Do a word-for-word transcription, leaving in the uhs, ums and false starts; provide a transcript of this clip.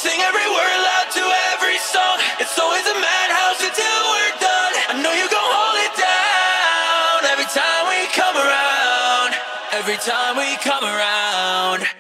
sing every word loud to every song. It's always a madhouse until we're done. I know you gon' hold it down every time we come around. Every time we come around.